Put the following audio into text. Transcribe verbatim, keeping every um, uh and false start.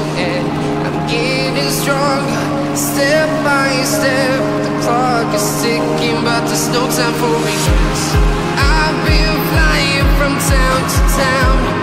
head. I'm getting stronger, step by step. The clock is ticking, but there's no time for me. I've been flying from town to town,